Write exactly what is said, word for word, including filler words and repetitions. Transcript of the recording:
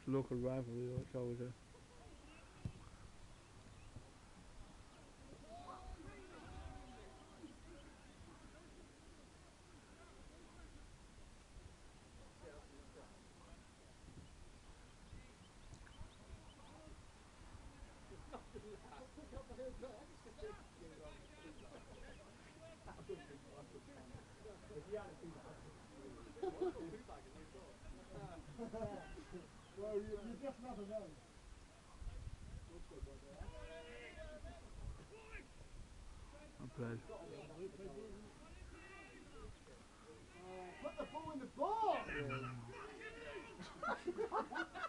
local rivalry, though, it's always a. Well, you, you just never know. I played. Put the ball in the ball! Yeah.